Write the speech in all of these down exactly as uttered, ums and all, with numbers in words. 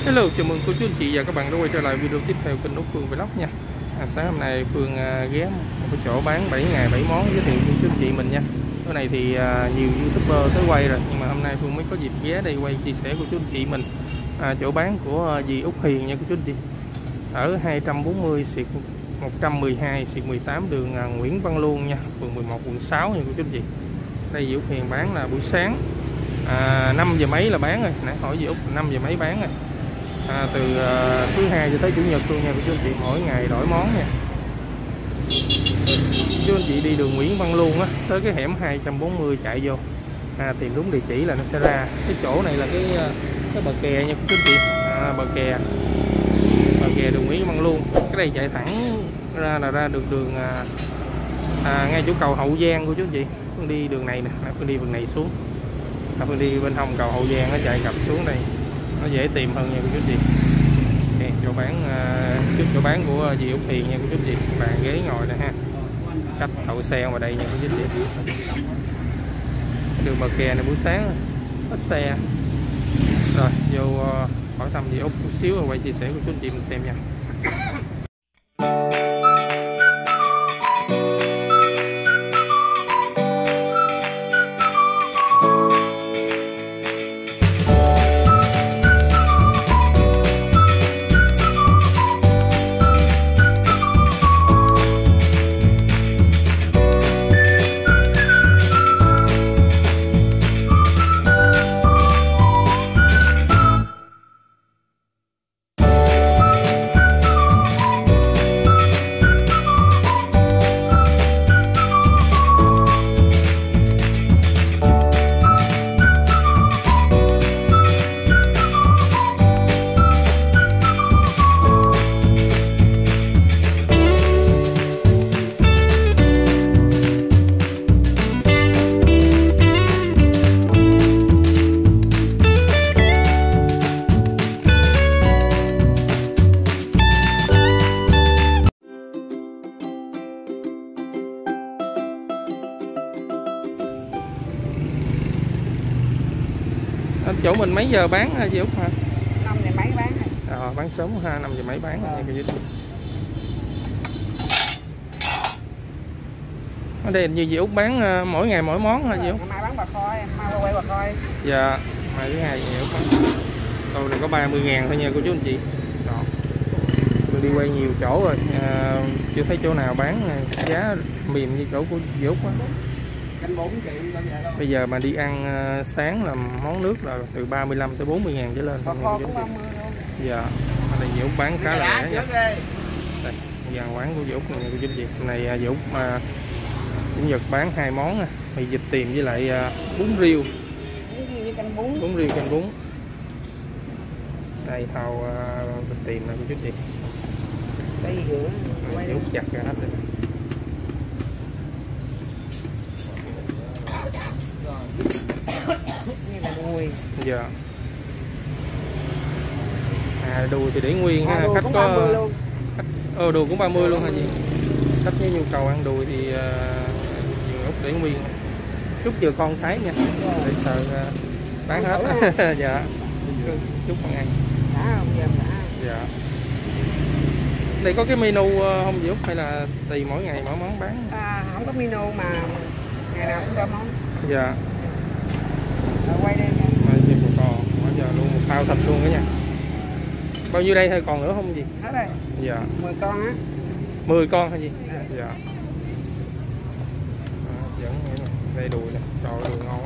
Hello, chào mừng cô chú anh chị và các bạn đã quay trở lại video tiếp theo kênh Úc Phương Vlog nha. À, sáng hôm nay Phương à, ghé một cái chỗ bán bảy ngày bảy món giới thiệu cho chú anh chị mình nha. Bữa này thì à, nhiều YouTuber tới quay rồi, nhưng mà hôm nay Phương mới có dịp ghé đây quay chia sẻ của chú anh chị mình à, chỗ bán của dì Úc Hiền nha cô chú anh chị. Ở hai trăm bốn mươi xuyệt một trăm mười hai xuyệt mười tám đường à, Nguyễn Văn Luân nha, phường mười một quận sáu nha cô chú anh chị. Đây dì Úc Hiền bán là buổi sáng à, năm giờ mấy là bán rồi, nãy hỏi dì Úc năm giờ mấy bán rồi. À, từ uh, thứ hai cho tới chủ nhật luôn nha cô chú anh chị, mỗi ngày đổi món nha. Chú anh chị đi đường Nguyễn Văn Luân á, tới cái hẻm hai trăm bốn mươi chạy vô à, tìm đúng địa chỉ là nó sẽ ra. Cái chỗ này là cái cái bờ kè nha cô chú anh chị, à, bờ kè bờ kè đường Nguyễn Văn Luân. Cái này chạy thẳng ra là ra được đường à, à, ngay chỗ cầu Hậu Giang cô chú anh chị. Phương đi đường này nè, Phương đi đường này xuống, à, Phương đi bên hông cầu Hậu Giang nó chạy cặp xuống đây, nó dễ tìm hơn nha cô chú chị. Okay, chỗ bán uh, trước chỗ bán của dì Úc Hiền nha cô chú chị, bàn ghế ngồi nè ha, cách đậu xe ngoài đây nha cô chú chị. Đường bờ kè này buổi sáng ít xe rồi, vô uh, hỏi thăm dì Úc chút xíu rồi quay chia sẻ của chú chị mình xem nha. Chỗ mình mấy giờ bán hả dì Úc hả? năm giờ mấy bán rồi. Ờ, bán sớm ha, năm giờ mấy bán rồi. Ờ. Ở đây như dì Úc bán uh, mỗi ngày mỗi món hả dì Úc? Mai bán bò khôi, mai quay bò khôi. Dạ, mai thứ hai dì Úc bán. Tôi này có ba mươi ngàn thôi nha cô chú anh chị. Đó. Tôi đi quay nhiều chỗ rồi, à, chưa thấy chỗ nào bán giá mềm như chỗ của dì Úc á. Bây giờ mà đi ăn uh, sáng là món nước là từ ba mươi lăm tới bốn mươi ngàn trở lên. Bò khô cũng ba mươi luôn. Dạ, ở đây dì Úc bán khá là rẻ nha. Đây, dàn quán của dì Úc này cô chú anh chị. Hôm nay dì Úc mà chủ nhật bán hai món nè, mì vịt tiềm với lại uh, bún riêu. Bún riêu canh bún. Bún riêu canh bún. Đây thau uh, vịt tiềm nè cô chú anh chị. Đây rửa. Dì Úc chặt ra hết rồi. Dạ. À, đùi thì để nguyên ha, à, khách có ba mươi luôn. Khách, ờ, đùi cũng ba mươi luôn hả gì? Khách với nhu cầu ăn đùi thì uh, dì Úc để nguyên. Chút giờ con thấy nha, để sợ uh, bán hết. Dạ. Chút con ăn. Đã không giờ đã. Dạ. Đây có cái menu uh, không dì Úc hay là tùy mỗi ngày mỗi món bán? À, không có menu mà ngày nào cũng cho món. Dạ. Rồi quay đây nha. Còn bây giờ luôn một thao thịt luôn đó nha. Bao nhiêu đây thôi còn nữa không gì? Hết rồi. Dạ. mười con á. mười con hay gì? À. Dạ. À, vẫn đây đùi nè, trời ơi đùi ngon quá.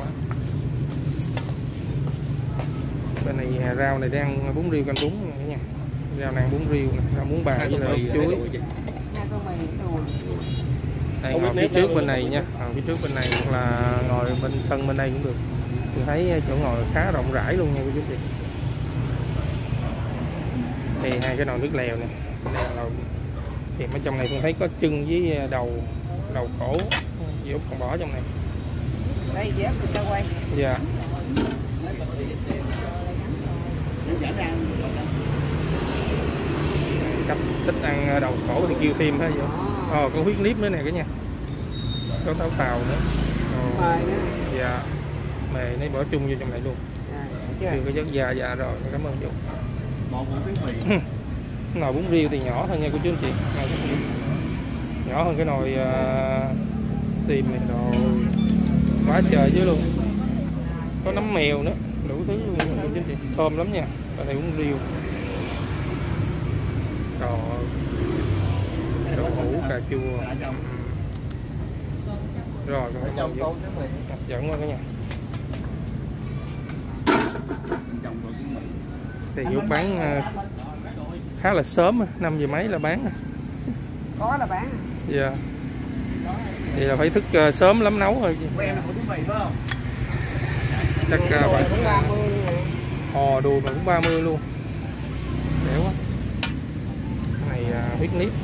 Bên này rau này đang bún riêu canh bún nha. Rau này bún riêu nè, rau muống bà với lại ốc chuối. Hai tô mì đùi. Đây ngồi phía trước bên này nha, ngồi phía trước bên này hoặc là ngồi bên sân bên đây cũng được. Tôi thấy chỗ ngồi khá rộng rãi luôn nha cô chú chị. Thì hai cái nồi nước lèo nè, thì ở trong này tôi thấy có chân với đầu đầu cổ, dì Úc còn bỏ trong này. Đây dì Úc thì cho quay. Dạ. Cách thích ăn đầu cổ thì kêu thêm ha vậy. Ờ, có huyết nếp nữa nè cả nhà. Có táo tàu nữa. Ồ. Dạ. Mề nó bỏ chung vô trong này luôn. Chưa có chất da dạ rồi, cảm ơn chú. một hũ bánh mì. Nồi bún riêu thì nhỏ hơn nha cô chú anh chị, nhỏ hơn cái nồi uh, tìm này, đồ quá trời chứ luôn, có nấm mèo nữa, đủ thứ luôn cô chú anh chị, thơm lắm nha. Ở đây bún riêu, rồi đậu hũ cà chua, rồi còn hấp dẫn quá cả nhà. Thì Dũng bán uh, khá là sớm, năm giờ mấy là bán. Có là bán. Dạ. Yeah. Thì là phải thức uh, sớm lắm nấu thôi. Chắc uh, bạn cũng ba mươi luôn. Ồ, đùi mà cũng ba mươi luôn. Dễ quá. Cái này uh, huyết nếp.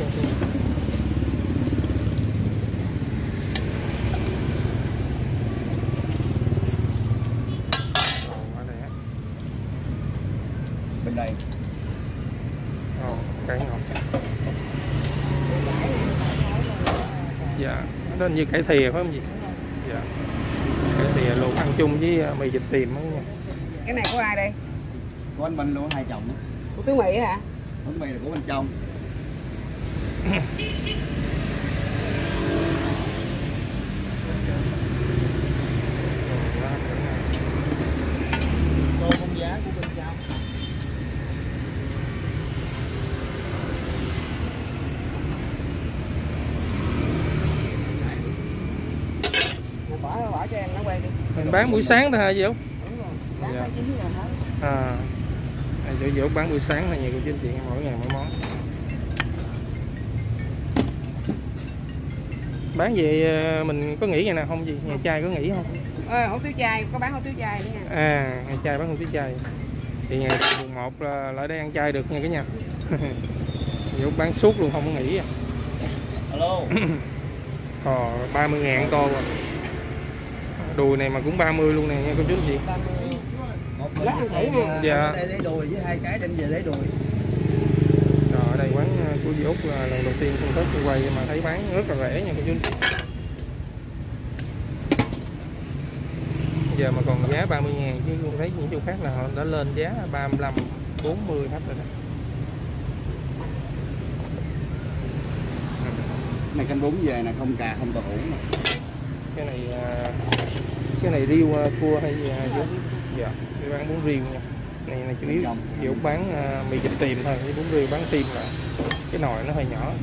Bên đây. Ồ, cải ngọt. Dạ, đó như cải thìa phải không gì? Dạ. Cải thìa luộc ăn chung với mì vịt tiềm đó nha. Cái này của ai đây? Của anh Minh luôn, hai chồng đó. Của Tứ Mỹ hả? Bánh mì là của bên trong. Tô không giá của bên trong. Bỏ bỏ cho em nó quay đi. Mình bán buổi sáng thôi hả Diệu? Đúng rồi. Bán tới chín giờ hết. À, Diệu Diệu bán buổi sáng là nhiều cô chú anh chị, mỗi ngày mỗi món. Bán gì mình có nghĩ ngày nào không gì? Ngày chay có nghỉ không? Ờ, hủ tiếu chay, có bán hủ tiếu chay nữa nha. À, ngày chay bán hủ tiếu chay. Thì ngày mùng một là lại đây ăn chay được nha cả nhà. Diệu bán suốt luôn không có nghỉ à. Alo. Ờ, ba mươi ngàn to rồi. Đùi này mà cũng ba mươi luôn nè nha cô chú anh chị. Lát ăn thử nha. Dạ. Đây lấy đùi với hai cái đem về lấy đùi. Rồi, ở đây quán của dì Út là lần đầu tiên con tới tôi quay mà thấy bán rất là rẻ nha cô chú anh chị. Giờ mà còn giá ba mươi ngàn chứ con thấy những chỗ khác là họ đã lên giá ba mươi lăm, bốn mươi hết rồi đó. Này canh bún về nè, không cà không tàu hũ mà. Cái này cái này riêu cua hay gì hả? Dạ, đi bán bún riêu nha. Này là chủ yếu dì Út bán uh, mì vịt tiềm thôi, với bún riêu bán tiềm lại. Cái nồi nó hơi nhỏ.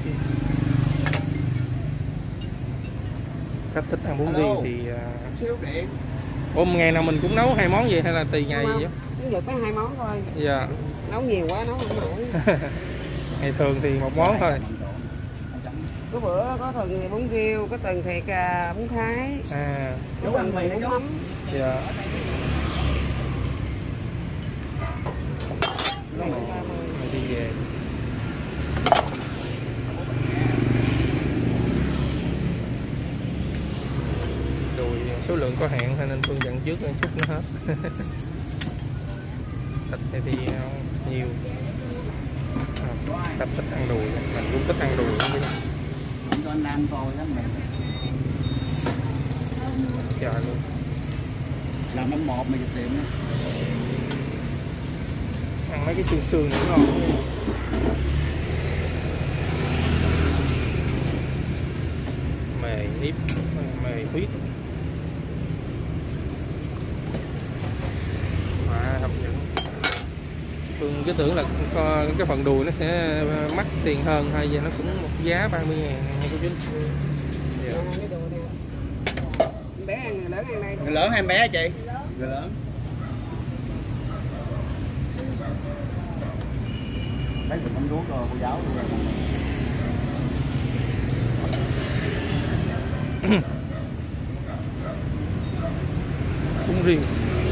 Khách thích ăn bún riêu thì uh... ôm ngày nào mình cũng nấu hai món vậy hay là tùy ngày vậy? Cứ được có hai món thôi. Dạ. Nấu nhiều quá nấu không nổi. Ngày thường thì một món thôi. Có bữa có thường thì bún riêu, có tuần thì cà bún Thái. À, có tuần thì bún mắm. Dạ. Này đi về. Đùi số lượng có hạn nên Phương dặn trước chút nó hết. Thịt này thì nhiều. Khách thích ăn đùi, mình cũng thích ăn đùi không biết. Không cho anh Nam coi lắm mẹ. Trời luôn. Làm năm một mà dịch tiệm á. Ăn mấy cái xương xương nữa ngon. Mề nếp, mề huyết. Mà hấp dẫn. Phương cứ tưởng là cái phần đùi nó sẽ mắc tiền hơn hay giờ nó cũng một giá ba mươi ngàn nha cô chú. Dạ. Bé ăn người lớn ăn đây. Người lớn hay em bé hả chị? Người lớn. Lấy được bánh đuốc rồi cô giáo luôn. Bún riêu.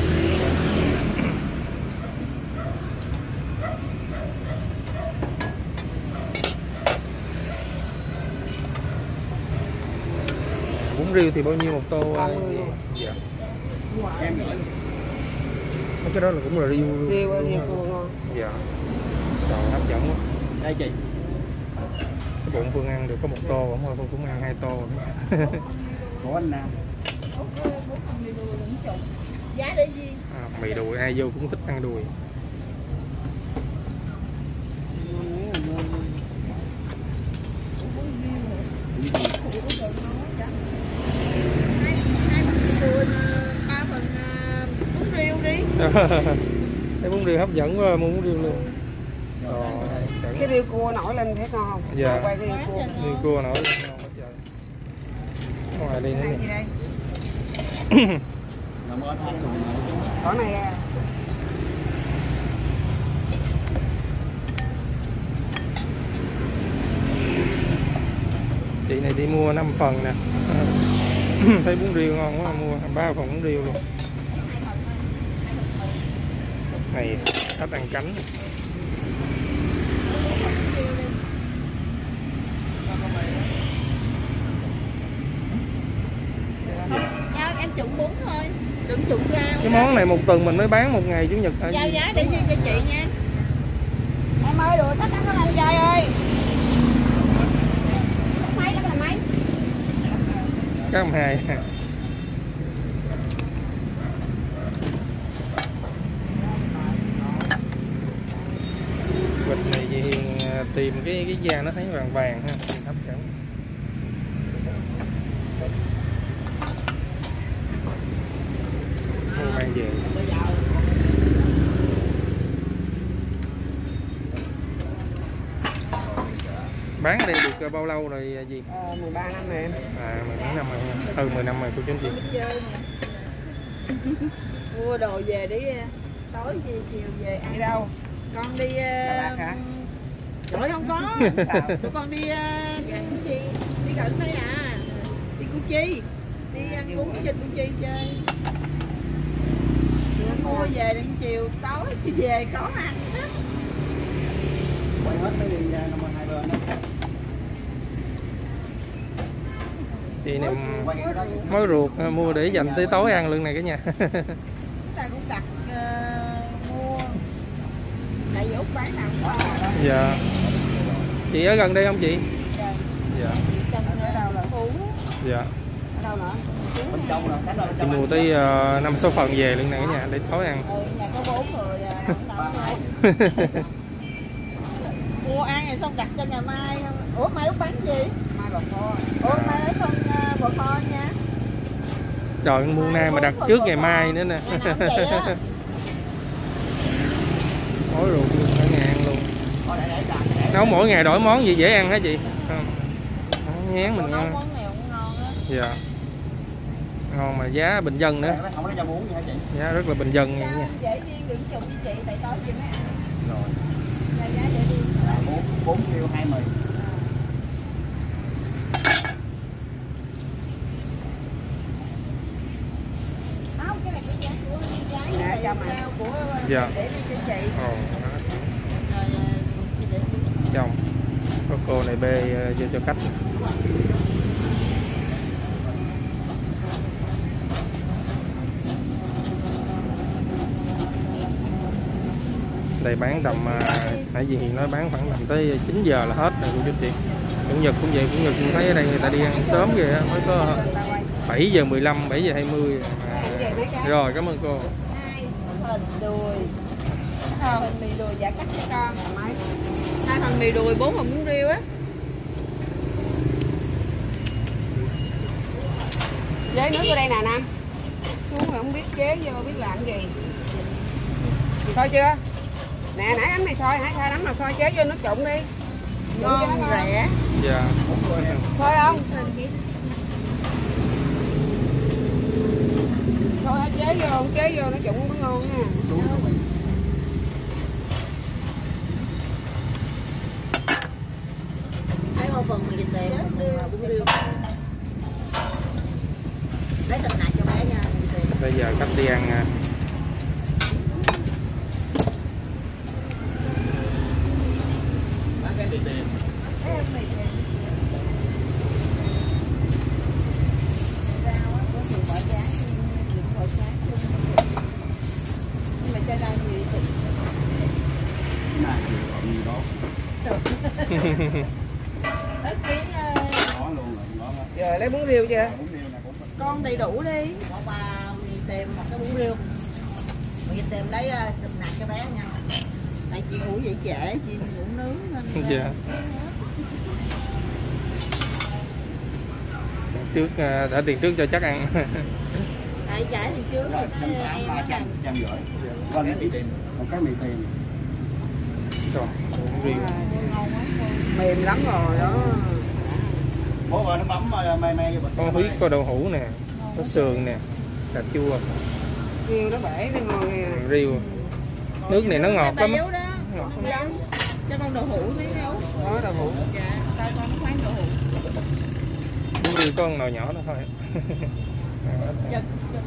Bún riêu thì bao nhiêu một tô? Dạ. Em nữa. Cái đó là cũng là riêu. Riêu riêu cua ngon. Dạ. Rồi hấp dẫn quá. Đây chị. Cái bụng Phương ăn được có một tô, không thôi Phương cũng ăn hai tô. Của anh Nam. À, mì đùi ai vô cũng thích ăn đùi. Thấy bún riêu hấp dẫn quá, mua bún riêu luôn. Rồi, Cái riêu cua nổi lên thấy ngon không? Dạ. Quay cái riêu cua. riêu cua nổi lên ngon quá trời. Ngoài đi nữa Đây nè. gì đây? Làm ơn ăn rồi. Cỏ này à. Chị này đi mua năm phần nè. Thấy bún riêu ngon quá, mua ba phần bún riêu luôn. Này khách ăn cánh. Giao em trụng bún thôi, đừng trụng rau. Cái món này một tuần mình mới bán một ngày chủ nhật. Giao giá để riêng cho chị nha. Em ơi đùa tất cả các bạn trai ơi. Mấy đó là mấy? Các ông hai. Vịt này chị Hiền tìm cái cái da nó thấy vàng vàng ha, hấp dẫn. Mua mang về. Bán ở đây được bao lâu rồi gì? Ờ, mười ba năm rồi em. À, mười mấy năm rồi, hơn mười năm rồi cô chú anh chị. Chơi nè. Mua đồ về đi, tối về chiều về ăn. Đi đâu? Con đi Đà Lạt hả? Trời không có. Tụi con đi uh, cái gì? Đi gần đây à. Đi Củ Chi. Đi ăn bún trên Củ Chi chơi. Mua về đến chiều tối thì về có ăn. Quay hết mấy đi ra năm hai bên đó. Chị này Quay cái đó. mối ruột mua để dành tới tối ăn luôn này cả nhà. Chúng ta cũng đặt uh, mua. Tại vì Út bán nào cũng có. Dạ. Chị ở gần đây không chị? Dạ. Dạ. Trong ở đâu là Phú. Dạ. Ở đâu nữa? Bên trong rồi, cánh rồi bên Chị trong. mua tới uh, năm sáu phần về luôn này cả nhà để tối ăn. Ừ, nhà có bốn người à, không nấu nổi. Mua ăn rồi xong đặt cho ngày mai. Ủa mai Út bán gì? Mai bò kho. Ủa mai lấy con uh, bò kho nha. Trời mua nay mà đặt trước ngày mai nữa nè. Ngày nào cũng vậy á. Mối ruột luôn cả nhà ăn luôn. Thôi để để làm, để. Nấu mỗi ngày đổi món gì dễ ăn hả chị? Không. Nhán mình Nấu nha. món nào cũng ngon á. Dạ. Ngon mà giá bình dân nữa. Không có cho muốn gì hả chị? Giá rất là bình dân nha. Sao dễ riêng đừng chụp với chị tại tối chị mới ăn. Rồi. Là giá dễ riêng. bốn bốn kêu hai mươi. Không, cái này cũng giá của gái Dạ, này, cho mày. rau của Dạ. để đi cho chị. Ồ, đó. Rồi chị để đi. Chồng. Có cô này bê uh, vô cho khách. Đây bán tầm uh, nãy gì Hiền nói bán khoảng tầm tới chín giờ là hết rồi cô chú chị. Chủ nhật cũng vậy, chủ nhật cũng thấy ở đây người ta đi ăn sớm kìa mới có bảy giờ mười lăm, bảy giờ hai mươi. À, rồi cảm ơn cô. Hai phần đùi. Hai phần mì đùi dạ cắt cho con. Mấy? Hai phần mì đùi, bốn phần bún riêu á. Chế nước vô đây nè Nam. Xuống rồi không biết chế vô biết làm gì. Soi chưa? Nè nãy ánh này soi, hãy soi nắm mà soi chế vô nước trụng đi. Ngon rẻ. Dạ. Soi không? Soi hãy chế vô, không chế vô nó trụng nó ngon nha. Thấy một phần mì thịt tèm và bún riêu. Lấy thịt nạc cho bé nha. Bây giờ khách đi ăn à. Bán cái tiền tiền. Nhưng mà cho rau nhiều thì Này còn gì đó. Ớt kiến ơi. Có luôn rồi, có hết. Rồi lấy bún riêu chưa? Bốn kêu này cũng có. Con đầy đủ đi. Có ba mì tèm một cái bún riêu. Mì tèm lấy uh, thịt nạc cho bé nha. Tại chị ngủ dậy trễ, chị ngủ nướng nên Dạ. Trước à, đã tiền trước cho chắc ăn. à, chạy chạy thì chưa Rồi, trăm tám, ba trăm, trăm rưỡi. Qua đến đi tìm. Một cái mì tiền. Rồi, riêu. Mềm lắm rồi đó. Bố ơi, nó bấm mê mê vô bịch. Có huyết, có đậu hũ nè, có sườn nè, cà chua, Riêu nó bể nó ngon nghe. riêu. Nước này nó ngọt lắm. Béo đó. Ngọt. Nó béo. Cho con đậu hũ tí béo. Đó đậu hũ. Dạ, tao con nó khoáng đậu hũ. Bún riêu có con nào nhỏ đó thôi. Chật, chật.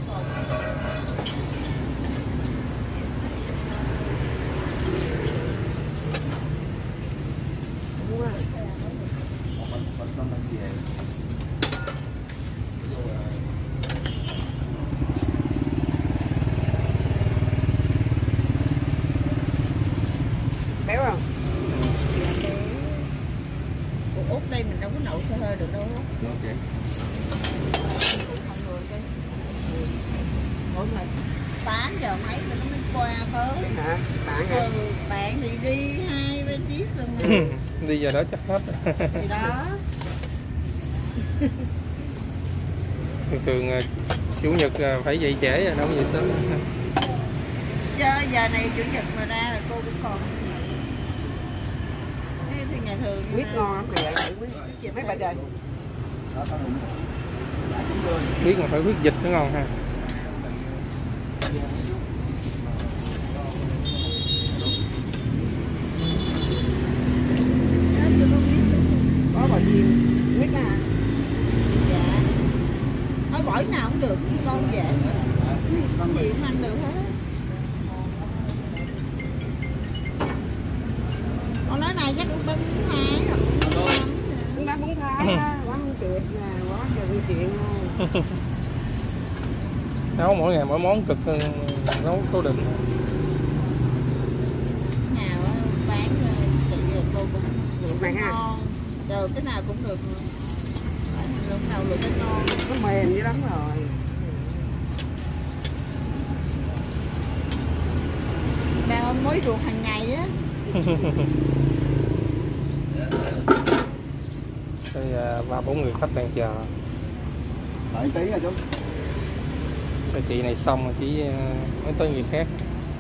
Đúng rồi. Béo không? Ủa, Út đây mình đâu có nấu xe hơi được đâu á. Ok. Mỗi ngày tám giờ mấy rồi nó mới qua tới. Hả? Bạn hả? Ừ, bạn thì đi hai ba chiếc rồi mà. Đi giờ đó chắc hết. Thì đó. Thường thường à, chủ nhật à, phải dậy trễ rồi đâu có dậy sớm. Chứ giờ này chủ nhật mà ra là cô cũng còn. Thế thì ngày thường Quýt ngon lắm nè, quýt quýt mấy bà trời. Đó, có đúng. Biết mà phải huyết vịt nó ngon ha. Có bò chiên, quýt đó hả? dạ. Nói bỏ cái nào cũng được, con dễ. Cái gì cũng ăn được hết. Con nói này chắc cũng bún hai rồi. Bún đá bún thái đó, quá không tuyệt nè, quá trời chuyện luôn. Nấu mỗi ngày mỗi món cực hơn nấu cố định. Nào á, bán chị cô cũng được Mày ha. ngon. Rồi cái nào cũng được. Lúc nào được cái ngon. Nó mềm dữ lắm rồi. Ba ôm mối ruột hàng ngày á. Đây à, ba bốn người khách đang chờ. Đợi tí nha chú. Cái chị này xong rồi chỉ à, mới tới người khác.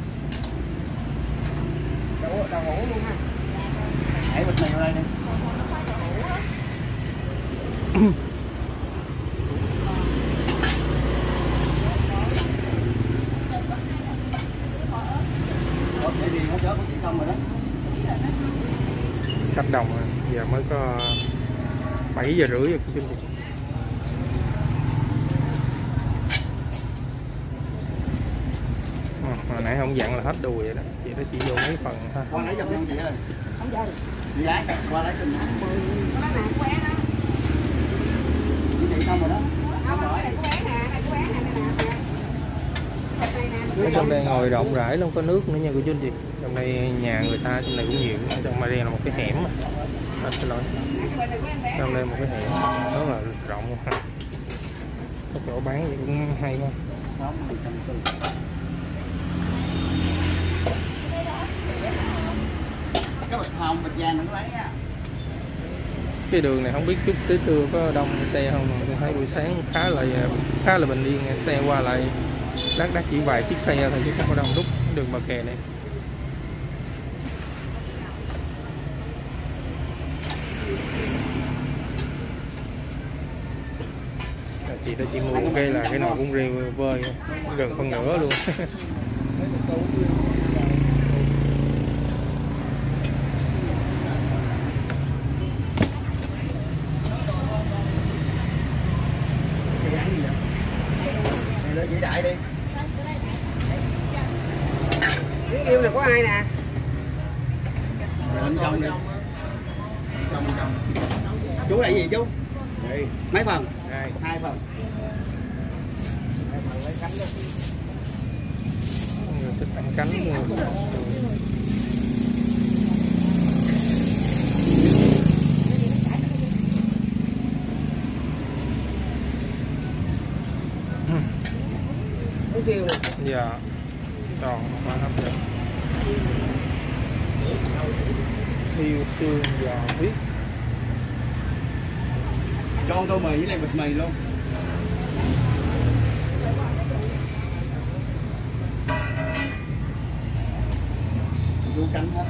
Đậu, đậu hũ luôn ha. Hãy bịch này vào đây đi. Ủa, để đi hết chớ của chị xong rồi đó. Khách đồng rồi. Giờ mới có bảy giờ rưỡi rồi chương trình. À, hồi nãy không dặn là hết đùi vậy đó, chị đó chỉ vô mấy phần thôi. Con lấy giùm chị ơi. Không dần. Chị gái, qua lấy giùm. Có bán này, có bé đó. Chị xong rồi đó. Không, cái này có bé nè, này có bé nè, này nè. Thịt này nè. Ở trong đây ngồi rộng rãi luôn, có nước nữa nha cô chú anh chị. Trong đây nhà người ta trong này cũng nhiều. Ở trong Maria là một cái hẻm mà. À, xin lỗi. Trong đây một cái hẻm rất là rộng luôn ha. Có chỗ bán vậy cũng hay quá. Sáu mươi trăm tư. Cái bịch hồng, bịch vàng đừng lấy nha. Cái đường này không biết chút tới trưa có đông xe không, mà tôi thấy buổi sáng khá là khá là bình yên, xe qua lại lác đác chỉ vài chiếc xe thôi chứ không có đông đúc đường bờ kè này. Chị ta chỉ mua cái là cái nồi bún riêu vơi gần phân nửa luôn. Chị đại đi. Bún riêu này có ai nè? Bên trong đi. Trong trong. Chú là gì chú? Đây. Mấy phần? Hai. Hai phần. Hai phần lấy cánh luôn. Người thích ăn cánh luôn. Bún riêu nè. Dạ. Tròn quá hấp dẫn. Riêu xương giò huyết. Cho tô mì với lại bịch mì luôn. canh hết.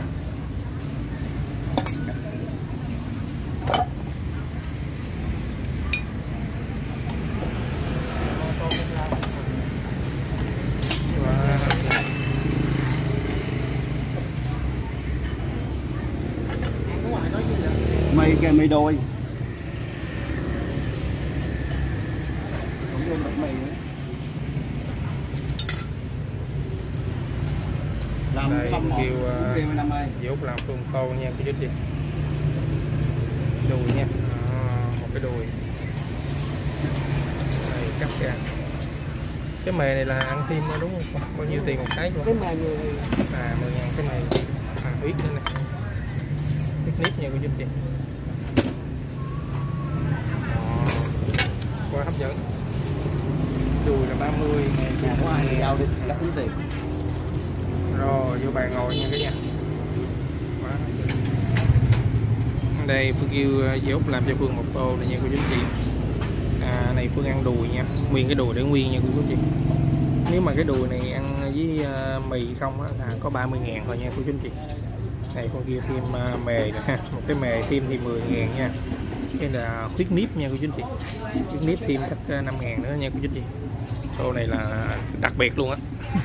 Mì kìa, mì đùi. Cũng thêm bột mì nữa. Làm đây không một, kêu cũng năm ơi. dốt làm phương tô nha cái gì đùi nha, à, một cái đùi đây cắt ra. Cái mề này là ăn thêm đúng không? Bao nhiêu tiền một cái luôn? Cái mề mười À mười ngàn cái mề. À huyết nữa nè, huyết nếp nha cô chú chị. Quá hấp dẫn. Đùi là ba mươi ngàn. Nhà có ai thì giao đi, gấp tính tiền. Rồi vô bàn ngồi nha cả nhà. Quá hấp dẫn. Đây Phương kêu dốt làm cho Phương một tô này nha cô chú chị. À này Phương ăn đùi nha, nguyên cái đùi để nguyên nha cô chú chị. Nếu mà cái đùi này ăn với uh, mì không á là có ba mươi ngàn thôi nha cô chú chị. Này con kia thêm uh, mề nữa ha, một cái mề thêm thì mười ngàn nha. Cái là huyết nếp nha cô chú chị, huyết nếp thêm cách năm ngàn nữa nha cô chú chị. Tô này là đặc biệt luôn á.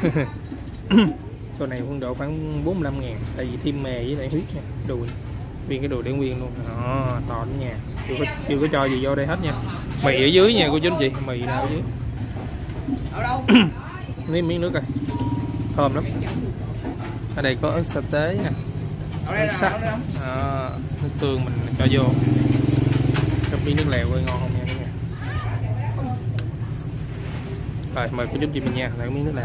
Tô này Phương độ khoảng bốn mươi lăm ngàn, tại vì thêm mề với lại huyết nha, đùi nguyên cái đùi để nguyên luôn. Đó, to đó nha, chưa có, chưa có cho gì vô đây hết nha. Mì ở dưới nha cô chú chị, mì là ở dưới. Ở đâu? Nếm miếng nước coi, thơm lắm. Ở đây có ớt sa tế nè, ớt sắc, à, nước tương mình cho vô. Trong miếng nước lèo coi ngon không nha cả nhà. Rồi mời cô chú chị mình nha, lại miếng nước lèo.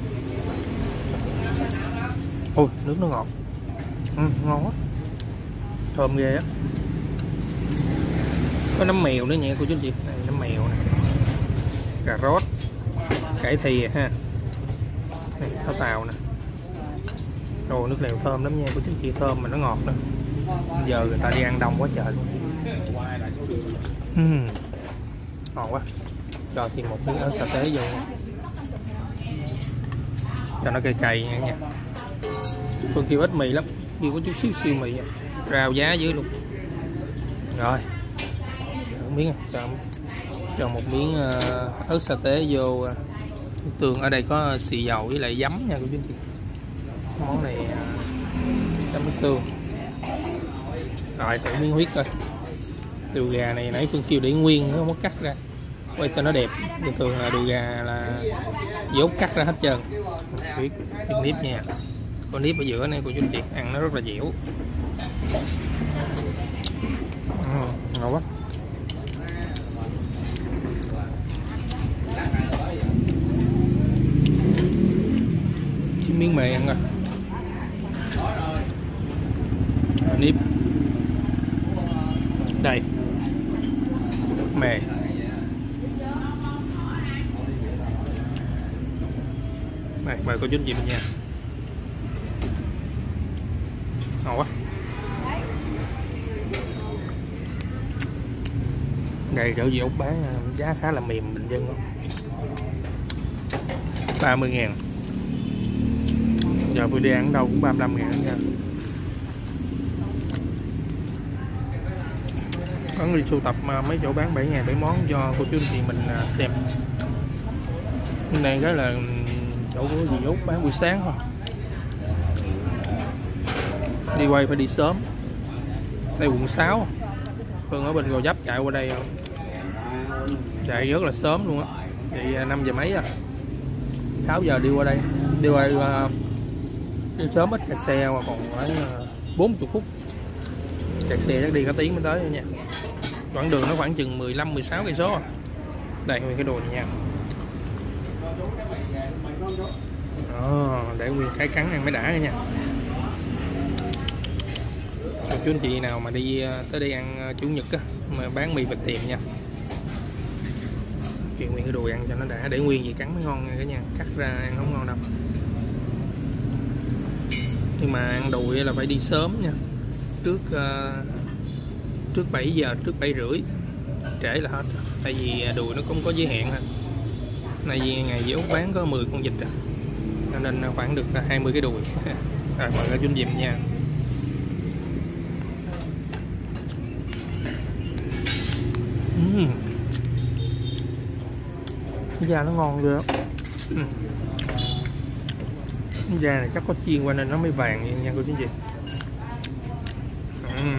Ôi nước nó ngọt, ừ, ngon quá, thơm ghê á. Có nấm mèo nữa nha cô chú chị, này nấm mèo nè, cà rốt, cải thìa ha, này, tháo tàu nè. Đồ nước lèo thơm lắm nha cô chú chị, thơm mà nó ngọt nữa. Giờ người ta đi ăn đông quá trời luôn. uhm. Ngon quá. Cho thêm một miếng ớt sa tế vô cho nó cay cay nha nha. Phương kêu ít mì lắm, kêu có chút xíu siêu mì nha. Rau giá dưới luôn. Rồi một miếng cho, cho một miếng uh, ớt sa tế vô. Uh, tương ở đây có xì dầu với lại giấm nha cô chú chị. Món này uh, chấm nước tương. Rồi thử miếng huyết coi. Đùi gà này nãy Phương kêu để nguyên, nó không có cắt ra quay cho nó đẹp. Bình thường là đùi gà là dốt cắt ra hết trơn. Huyết, huyết nếp nha. Con nếp ở giữa này cô chú chị, ăn nó rất là dẻo. Ừ, ngon quá. Miếng mè ăn rồi. Nếp đây, mè này, mời cô chú chị mình nha. Ngon quá. Đây chỗ gì Úc bán giá khá là mềm, bình dân không, ba mươi ngàn. Giờ tôi đi ăn đâu cũng ba mươi lăm ngàn nha. Ấn đi sưu tập mấy chỗ bán bảy ngàn bảy món cho cô chú anh chị mình xem. Đây cái là chỗ của dì Út bán buổi sáng thôi. Đi quay phải đi sớm. Đây quận sáu. Phương ở bên Gò Vấp chạy qua đây không? Chạy rất là sớm luôn á. Chạy năm giờ mấy à. sáu giờ đi qua đây. Đi qua uh, đi sớm ít kẹt xe mà còn phải uh, bốn mươi phút. Kẹt xe chắc đi cả tiếng mới tới nữa nha. Quãng đường nó khoảng chừng mười lăm mười sáu cây số. Đây nguyên cái đồ này nha. Đó, để nguyên cái cắn ăn mới đã nha. Chú anh chị nào mà đi tới đây ăn chủ nhật á, mà bán mì vịt tiệm nha, chuyện nguyên cái đùi ăn cho nó đã, để nguyên gì cắn mới ngon nha cả nhà, cắt ra ăn không ngon đâu. Nhưng mà ăn đùi là phải đi sớm nha, trước uh, trước bảy giờ, trước bảy rưỡi, trễ là hết, tại vì đùi nó cũng có giới hạn ha. Này vì ngày dễ Út bán có mười con vịt à, cho nên khoảng được hai mươi cái đùi. À, mời ra Dung dìm nha. Uhm. Cái da nó ngon ghê. Uhm. Cái da này chắc có chiên qua nên nó mới vàng nha, nha cô chú chị. Uhm.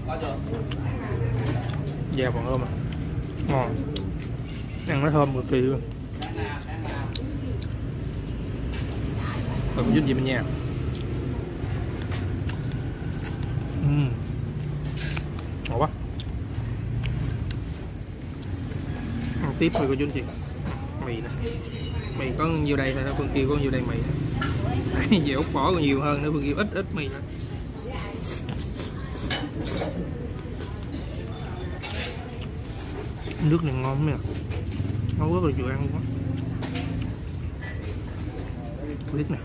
Da còn thơm à, ngon, ăn nó thơm cực kỳ luôn. Rồi mình giúp gì mình nha. Uhm. Ngon quá. Ăn tiếp thôi cô chú anh chị. Mì nè, mì có nhiêu đây thôi, Phương Kiều có nhiêu đây mì. Về Úc bỏ còn nhiều hơn nữa, Phương Kiều ít ít mì nữa. Nước này ngon nè, nấu rất là chịu ăn quá. Biết nè.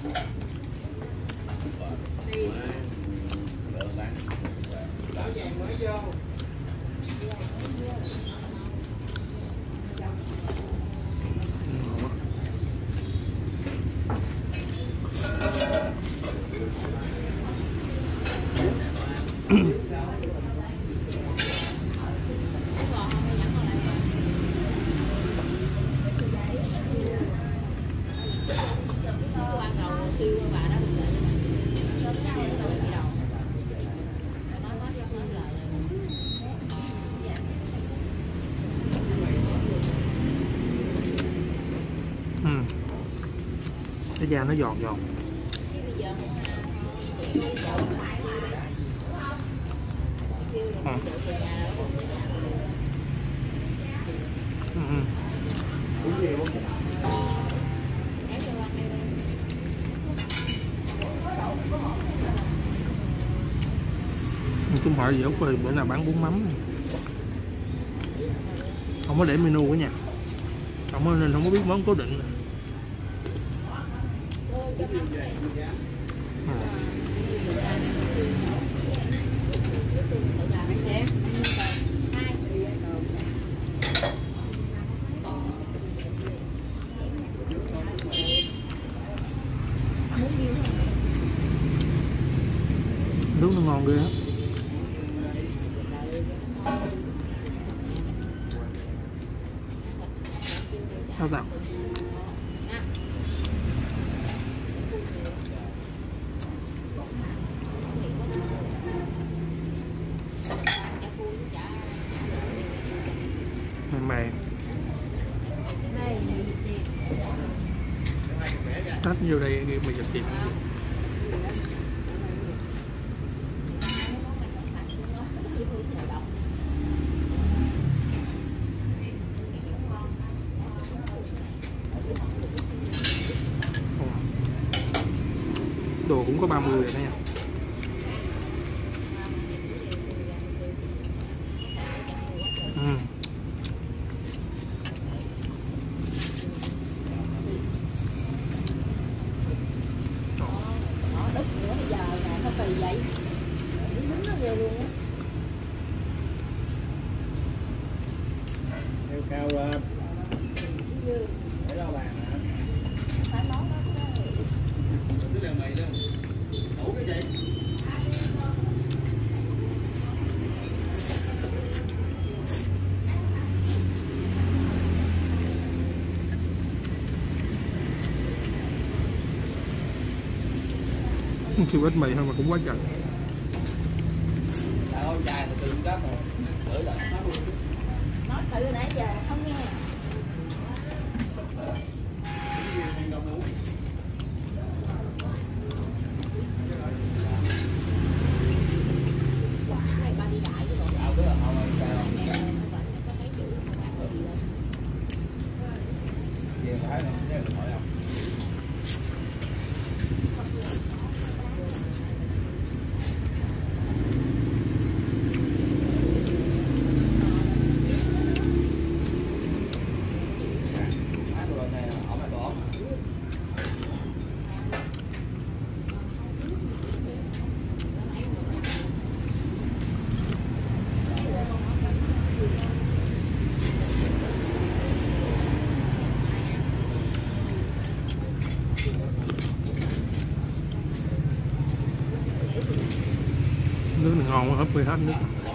Ừ. Cái da nó giòn giòn. Ừ. Ừ. Tôi hỏi gì Úc ơi, bữa nào bán bún mắm này. Không có để menu ở nhà, không có, nên không có biết món cố định. Nước nó ngon ghê á. Sao tạo? Mềm mềm. Tách vô đây mì dập tiệm. Đồ cũng có ba mươi rồi đó nha. Ừ. Đất nữa bây giờ nè, sao kỳ vậy? Dính nó ghê luôn á. Theo cao lên. Để đâu bàn hả? Phải món đó. Cái là mì lên. Đủ cái gì? Siêu ít mì thôi mà cũng quá trời. Là con trai thì đừng có một gửi lại. Nói từ nãy giờ không nghe. nước này ngon quá, hấp hơi hết nước.